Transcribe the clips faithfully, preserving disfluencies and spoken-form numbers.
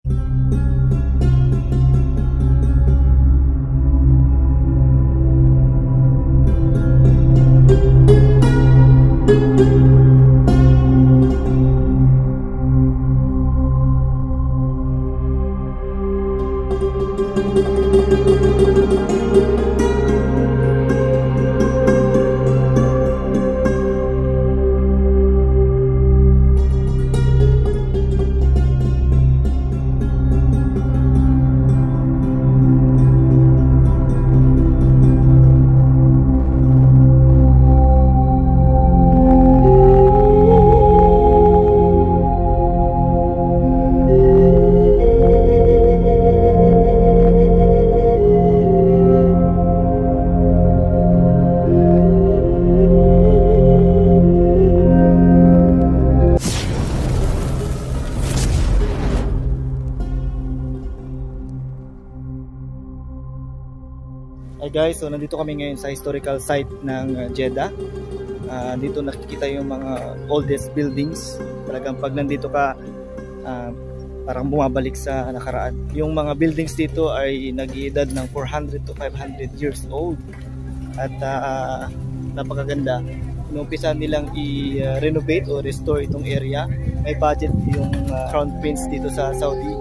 Hi guys, so nandito kami ngayon sa historical site ng Jeddah. Uh, dito nakikita yung mga oldest buildings. Talagang pag nandito ka, uh, parang bumabalik sa nakaraan. Yung mga buildings dito ay nag-iedad ng four hundred to five hundred years old. At uh, napakaganda. Inumpisa nilang i-renovate o restore itong area. May budget yung uh, Crown Prince dito sa Saudi.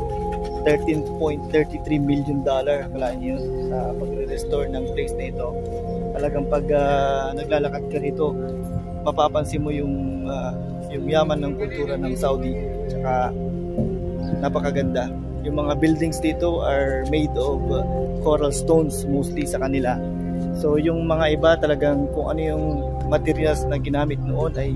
thirteen point three three million dollar wala niyo sa pagre-restore ng place na ito. Talagang pag uh, naglalakad ka rito, mapapansin mo yung uh, yung yaman ng kultura ng Saudi. Tsaka napakaganda. Yung mga buildings dito are made of uh, coral stones mostly sa kanila. So yung mga iba talagang kung ano yung materials na ginamit noon ay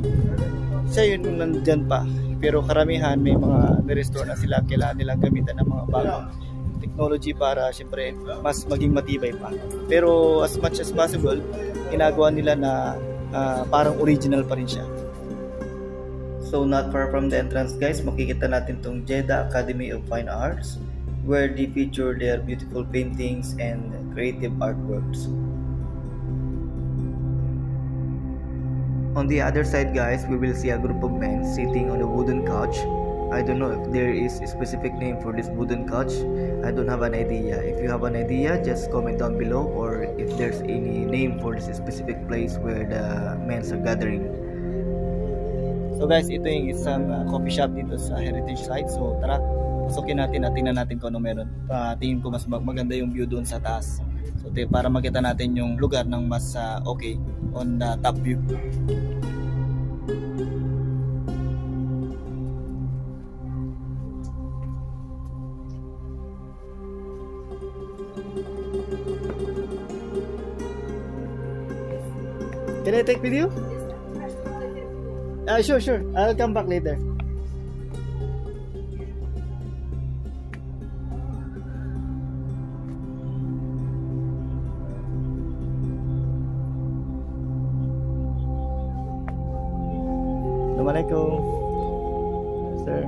siya yun nandyan pa. Pero karamihan may mga ni-restore na sila, kailangan nilang gamitan ng mga bagong technology para syempre mas maging matibay pa. Pero as much as possible, ginagawa nila na uh, parang original pa rin siya. So not far from the entrance guys, makikita natin tong Jeddah Academy of Fine Arts where they feature their beautiful paintings and creative artworks. On the other side guys, we will see a group of men sitting on a wooden couch. I don't know if there is a specific name for this wooden couch. I don't have an idea. If you have an idea, just comment down below, or if there's any name for this specific place where the men are gathering. So guys, ito yung isang uh, coffee shop dito sa heritage site. So tara, pasukin natin at tingnan natin kung ano meron. Uh, tingin ko mas maganda yung view doon sa taas. So para makita natin yung lugar ng mas uh, okay on the top view. Can I take with you? Uh, sure, sure. I'll come back later. Assalamualaikum. Yes, sir.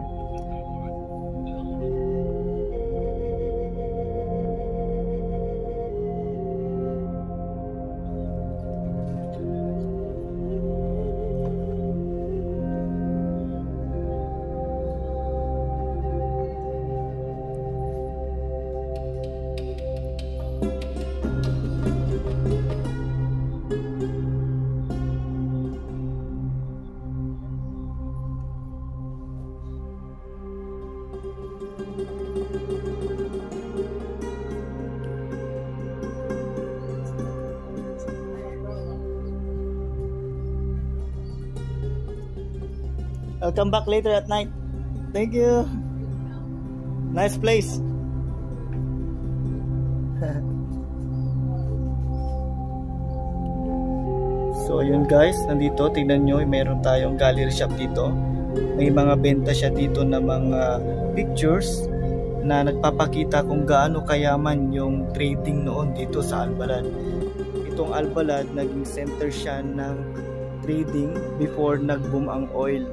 I'll come back later at night. Thank you. Nice place. So ayun guys, nandito tingnan nyo, meron tayong gallery shop dito. May mga benta siya dito na mga pictures na nagpapakita kung gaano kayaman yung trading noon dito sa Al-Balad. Itong Al-Balad, naging center siya ng trading before nag-boom ang oil.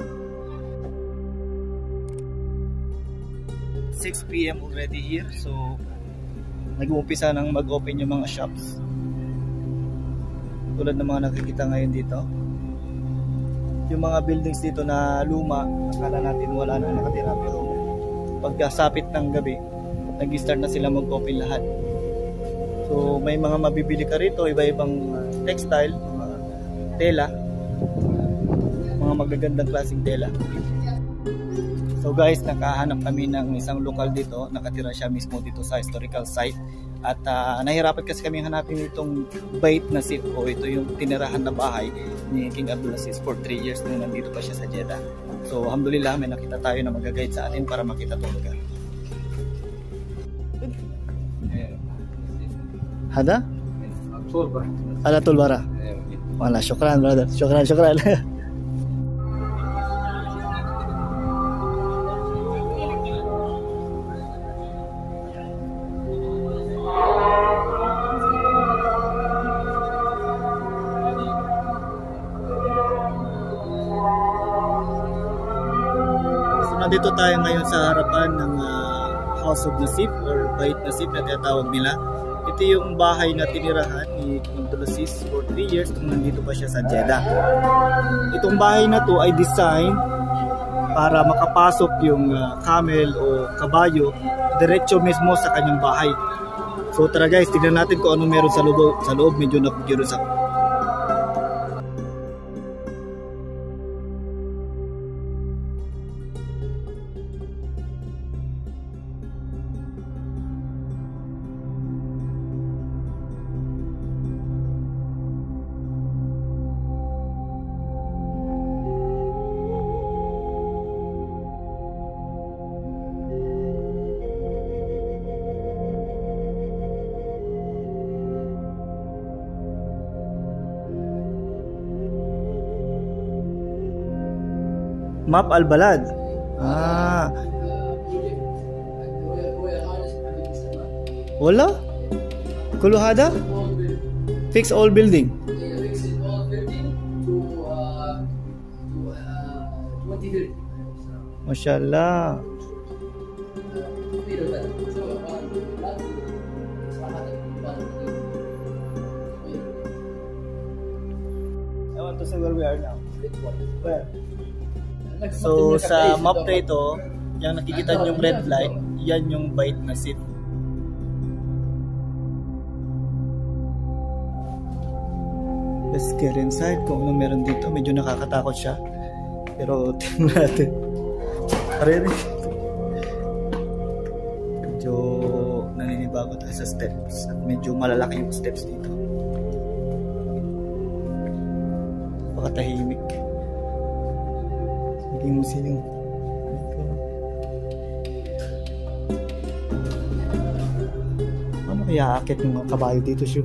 six p m already here, so nag-uumpisa nang mag-open yung mga shops. Tulad ng mga nakikita ngayon dito. Yung mga buildings dito na luma, akala natin wala na nakatira, pero pagkasapit ng gabi, nag-start na sila mag-open lahat. So may mga mabibili ka rito, iba-ibang uh, textile, mga tela, mga magagandang klaseng tela. So guys, nakahanap kami ng isang lokal dito, nakatira siya mismo dito sa historical site. At uh, nahirapan kasi kami hanapin itong bait na seat o ito yung tinirahan na bahay ni King Abdulaziz for three years nung nandito pa siya sa Jeddah. So alhamdulillah, may nakita tayo na mag-guide sa atin para makita itong lugar. Hada? Ala tulbara. Wala, syukran brother. Syukran, syukran. Dito tayo ngayon sa harapan ng uh, House of Nasib or Bait Nasib na tinatawag nila. Ito yung bahay na tinirahan ni King Abdulaziz for three years nung nandito pa siya sa Jeddah. Itong bahay na to ay design para makapasok yung uh, camel o kabayo diretso mismo sa kanyang bahay. So tara guys, tignan natin kung anong meron sa loob. Sa loob medyo napag-curious ako. Map Al-Balad. Ah. Wala? Kullu hada? Fix all building. Mashallah. I want to see where we are now. Where? So sa map na ito, yung nakikita nyo yung red light, yan yung Bait Nasib. Let's get inside kung ano meron dito. Medyo nakakatakot siya, pero tingnan natin. Ready? Medyo naninibago tayo sa steps at medyo malalaki yung steps dito. Pakatahimik. Hindi mo siling. Ano kaya aakit yung mga kabayo dito siya?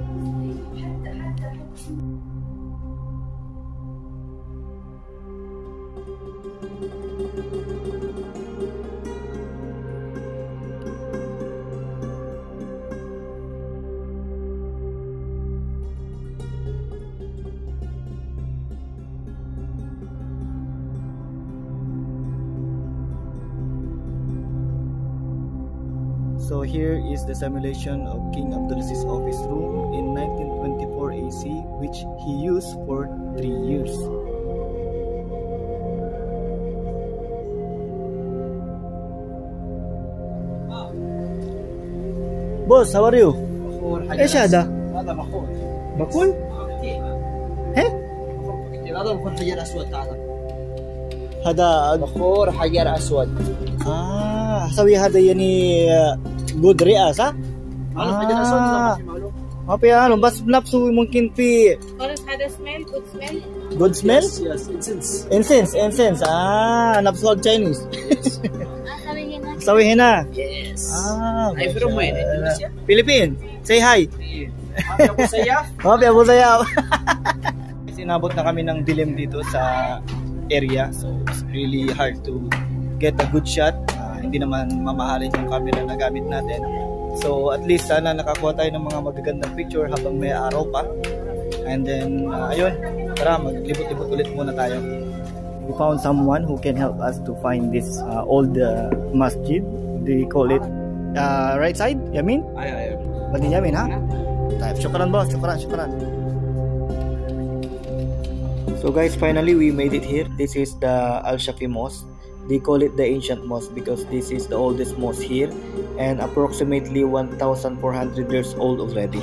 So here is the simulation of King Abdulaziz's office room in nineteen twenty-four A C, which he used for three years. Boss, how are you? ايش هذا؟ هذا بخور. بخور؟ ايه؟ هذا بخور حجر اسود تعال. هذا بخور حجر اسود. اه سوي هذا يعني جود رئة صح؟ اه ما في يعني بس بنفسه ممكن في هذا smell good smell good smell yes, yes incense incense incense ah نفسه Chinese سوي هنا yes ah I'm from where Indonesia Philippines say hi Abu Sayyaf Happy Abu Sayyaf sinabot na kami ng dilim dito sa area, so it's really hard to get a good shot. Uh, hindi naman mamahalin yung camera na gamit natin. So at least sana nakakuha tayo ng mga magagandang picture habang may araw pa. And then uh, ayun, tara maglibot-libot ulit muna tayo. We found someone who can help us to find this uh, old uh, masjid. They call it uh, right side, Yamin? Ay, ay, ay. Badi Yamin, ha? Tayo, syukran boss, syukran, syukran. So guys, finally we made it here. This is the Al-Shafi Mosque. They call it the ancient mosque because this is the oldest mosque here and approximately one thousand four hundred years old already.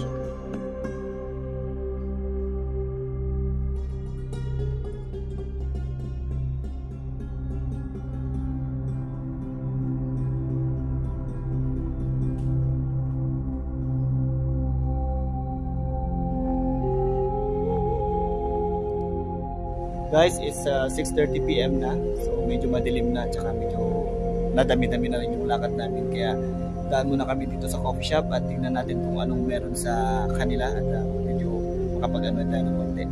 Guys, it's uh, six thirty p m na. So medyo madilim na, tsaka medyo nadami-dami na rin yung lakad namin. Kaya daan muna kami dito sa coffee shop at tingnan natin kung anong meron sa kanila at uh, medyo makapag-ano tayo ng konti.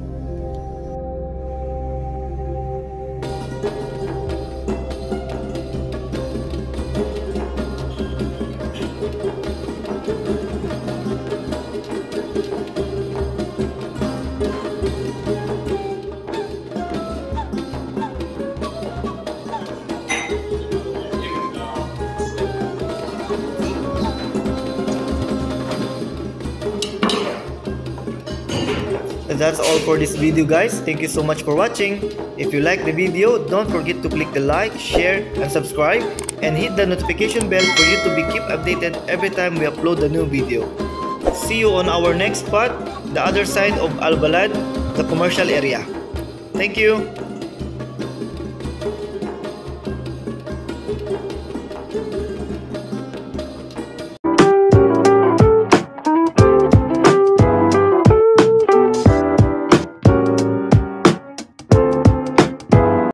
That's all for this video, guys. Thank you so much for watching. If you like the video, don't forget to click the like, share, and subscribe, and hit the notification bell for you to be keep updated every time we upload a new video. See you on our next spot, the other side of Al-Balad, the commercial area. Thank you.